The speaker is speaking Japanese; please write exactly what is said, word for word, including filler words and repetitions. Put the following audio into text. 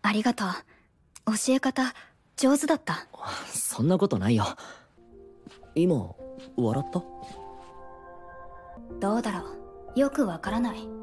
ありがとう。教え方上手だった。 そんなことないよ。今笑った？ どうだろう、よくわからない。